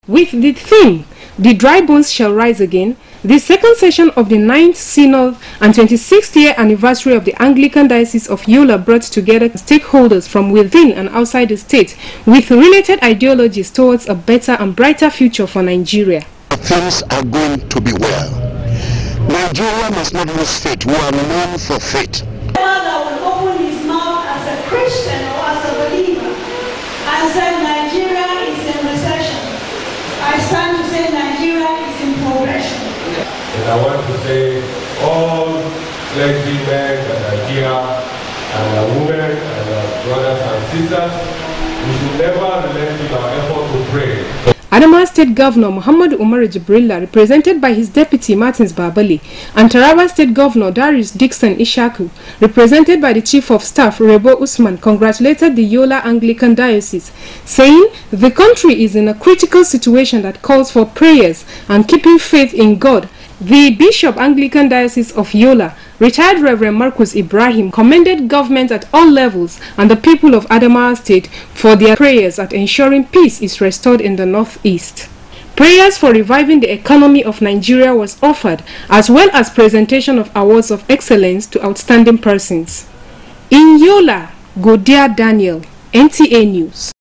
with the theme, "The Dry Bones Shall Rise Again." The second session of the 9th Synod and 26th year anniversary of the Anglican Diocese of Yola brought together stakeholders from within and outside the state with related ideologies towards a better and brighter future for Nigeria. Things are going to be well. Nigeria must not lose faith. We are known for faith. That will open his mouth as a Christian or as a believer and say Nigeria is in recession. I stand to say Nigeria is in progression. And I want to say all clergymen that are here and women and brothers and sisters, we should never relent in our effort to pray. Adamawa State Governor Muhammad Umar Jibrilla, represented by his deputy Martins Babali, and Taraba State Governor Darius Dixon Ishaku, represented by the Chief of Staff Rebo Usman, congratulated the Yola Anglican Diocese, saying the country is in a critical situation that calls for prayers and keeping faith in God. The Bishop Anglican Diocese of Yola, retired Reverend Marcus Ibrahim, commended government at all levels and the people of Adamawa State for their prayers at ensuring peace is restored in the northeast. Prayers for reviving the economy of Nigeria was offered, as well as presentation of awards of excellence to outstanding persons. In Yola, Godia Daniel, NTA News.